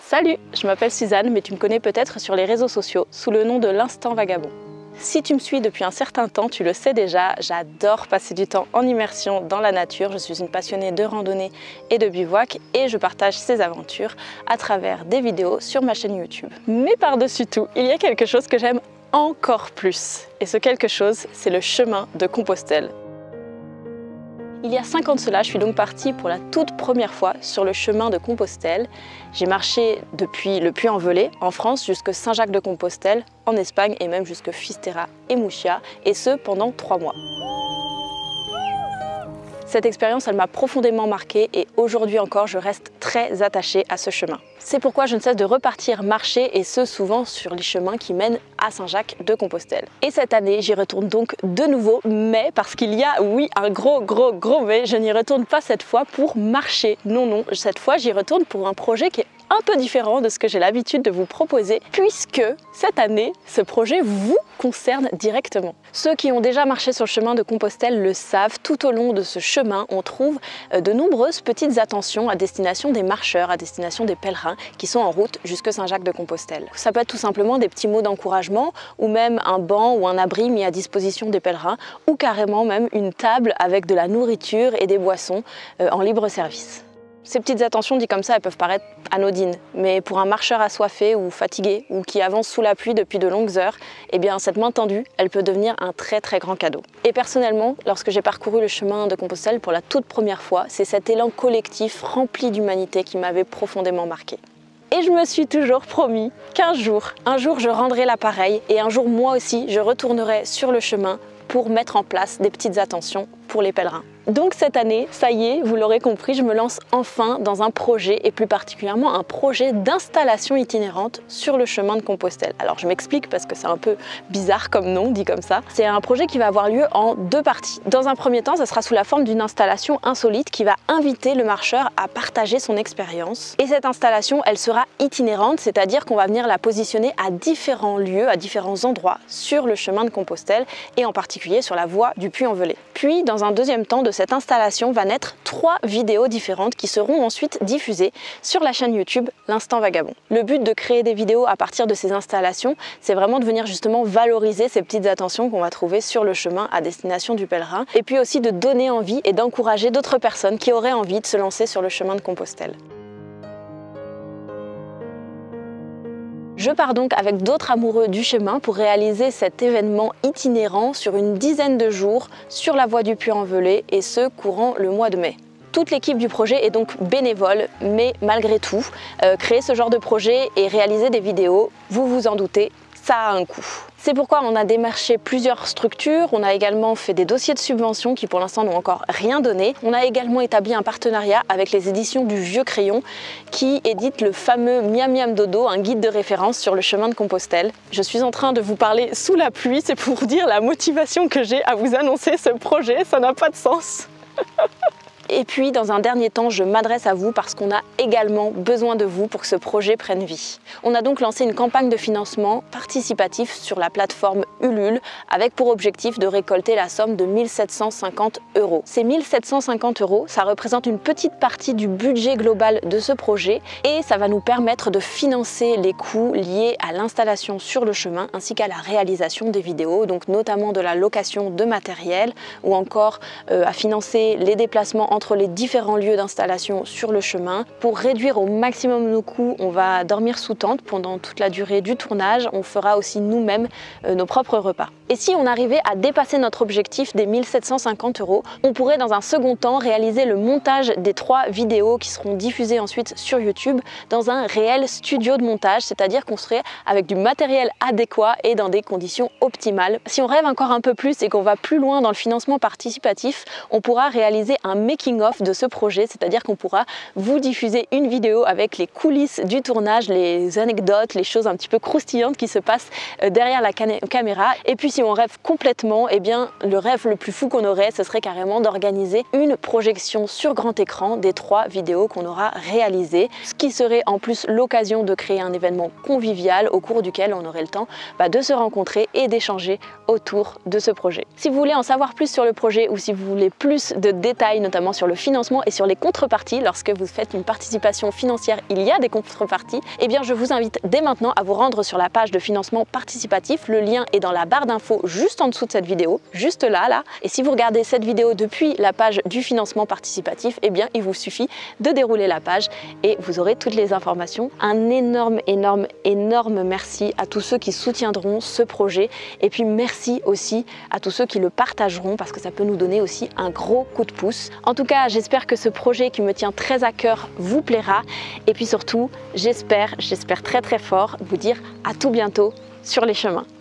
Salut, je m'appelle Suzanne, mais tu me connais peut-être sur les réseaux sociaux sous le nom de l'Instant Vagabond. Si tu me suis depuis un certain temps, tu le sais déjà, j'adore passer du temps en immersion dans la nature. Je suis une passionnée de randonnée et de bivouac et je partage ces aventures à travers des vidéos sur ma chaîne YouTube. Mais par-dessus tout, il y a quelque chose que j'aime encore plus. Et ce quelque chose, c'est le chemin de Compostelle. Il y a 5 ans de cela, je suis donc partie pour la toute première fois sur le chemin de Compostelle. J'ai marché depuis le Puy-en-Velay, en France, jusqu'à Saint-Jacques-de-Compostelle, en Espagne et même jusqu'à Fisterra et Murcia, et ce pendant 3 mois. Cette expérience, elle m'a profondément marquée et aujourd'hui encore, je reste très attachée à ce chemin. C'est pourquoi je ne cesse de repartir marcher et ce souvent sur les chemins qui mènent à Saint-Jacques-de-Compostelle. Et cette année, j'y retourne donc de nouveau, mais parce qu'il y a, oui, un gros mais, je n'y retourne pas cette fois pour marcher. Non, cette fois, j'y retourne pour un projet qui est un peu différent de ce que j'ai l'habitude de vous proposer, puisque cette année, ce projet vous concerne directement. Ceux qui ont déjà marché sur le chemin de Compostelle le savent, tout au long de ce chemin, on trouve de nombreuses petites attentions à destination des marcheurs, à destination des pèlerins qui sont en route jusqu'à Saint-Jacques-de-Compostelle. Ça peut être tout simplement des petits mots d'encouragement ou même un banc ou un abri mis à disposition des pèlerins ou carrément même une table avec de la nourriture et des boissons en libre service. Ces petites attentions dites comme ça, elles peuvent paraître anodines, mais pour un marcheur assoiffé ou fatigué ou qui avance sous la pluie depuis de longues heures, eh bien cette main tendue, elle peut devenir un très grand cadeau. Et personnellement, lorsque j'ai parcouru le chemin de Compostelle pour la toute première fois, c'est cet élan collectif rempli d'humanité qui m'avait profondément marqué. Et je me suis toujours promis qu'un jour je rendrai l'appareil et un jour moi aussi je retournerai sur le chemin pour mettre en place des petites attentions pour les pèlerins. Donc cette année, ça y est, vous l'aurez compris, je me lance enfin dans un projet et plus particulièrement un projet d'installation itinérante sur le chemin de Compostelle. Alors je m'explique parce que c'est un peu bizarre comme nom, dit comme ça. C'est un projet qui va avoir lieu en 2 parties. Dans un premier temps, ça sera sous la forme d'une installation insolite qui va inviter le marcheur à partager son expérience. Et cette installation, elle sera itinérante, c'est-à-dire qu'on va venir la positionner à différents lieux, à différents endroits sur le chemin de Compostelle et en particulier sur la voie du Puy-en-Velay. Puis dans un deuxième temps de cette installation va naître 3 vidéos différentes qui seront ensuite diffusées sur la chaîne YouTube L'Instant Vagabond. Le but de créer des vidéos à partir de ces installations, c'est vraiment de venir justement valoriser ces petites attentions qu'on va trouver sur le chemin à destination du pèlerin et puis aussi de donner envie et d'encourager d'autres personnes qui auraient envie de se lancer sur le chemin de Compostelle. Je pars donc avec d'autres amoureux du chemin pour réaliser cet événement itinérant sur une dizaine de jours sur la voie du Puy-en-Velay et ce courant le mois de mai. Toute l'équipe du projet est donc bénévole, mais malgré tout, créer ce genre de projet et réaliser des vidéos, vous vous en doutez, ça a un coût. C'est pourquoi on a démarché plusieurs structures, on a également fait des dossiers de subvention qui pour l'instant n'ont encore rien donné. On a également établi un partenariat avec les éditions du Vieux Crayon qui éditent le fameux Miam Miam Dodo, un guide de référence sur le chemin de Compostelle. Je suis en train de vous parler sous la pluie, c'est pour vous dire la motivation que j'ai à vous annoncer ce projet, ça n'a pas de sens. Et puis, dans un dernier temps, je m'adresse à vous parce qu'on a également besoin de vous pour que ce projet prenne vie. On a donc lancé une campagne de financement participatif sur la plateforme Ulule avec pour objectif de récolter la somme de 1 750 €. Ces 1 750 €, ça représente une petite partie du budget global de ce projet et ça va nous permettre de financer les coûts liés à l'installation sur le chemin ainsi qu'à la réalisation des vidéos, donc notamment de la location de matériel ou encore à financer les déplacements entre les différents lieux d'installation sur le chemin. Pour réduire au maximum nos coûts, on va dormir sous tente pendant toute la durée du tournage. On fera aussi nous-mêmes nos propres repas. Et si on arrivait à dépasser notre objectif des 1 750 €, on pourrait dans un second temps réaliser le montage des 3 vidéos qui seront diffusées ensuite sur YouTube dans un réel studio de montage, c'est-à-dire qu'on serait avec du matériel adéquat et dans des conditions optimales. Si on rêve encore un peu plus et qu'on va plus loin dans le financement participatif, on pourra réaliser un making-of de ce projet, c'est-à-dire qu'on pourra vous diffuser une vidéo avec les coulisses du tournage, les anecdotes, les choses un petit peu croustillantes qui se passent derrière la caméra. Et puis si on rêve complètement, eh bien le rêve le plus fou qu'on aurait, ce serait carrément d'organiser une projection sur grand écran des 3 vidéos qu'on aura réalisées, ce qui serait en plus l'occasion de créer un événement convivial au cours duquel on aurait le temps de se rencontrer et d'échanger autour de ce projet. Si vous voulez en savoir plus sur le projet ou si vous voulez plus de détails, notamment sur le financement et sur les contreparties. Lorsque vous faites une participation financière, il y a des contreparties. Eh bien, je vous invite dès maintenant à vous rendre sur la page de financement participatif. Le lien est dans la barre d'infos juste en dessous de cette vidéo, juste là. Et si vous regardez cette vidéo depuis la page du financement participatif, eh bien, il vous suffit de dérouler la page et vous aurez toutes les informations. Un énorme merci à tous ceux qui soutiendront ce projet et puis merci aussi à tous ceux qui le partageront parce que ça peut nous donner aussi un gros coup de pouce. En tout cas, j'espère que ce projet qui me tient très à cœur vous plaira et puis surtout, j'espère très fort vous dire à tout bientôt sur les chemins.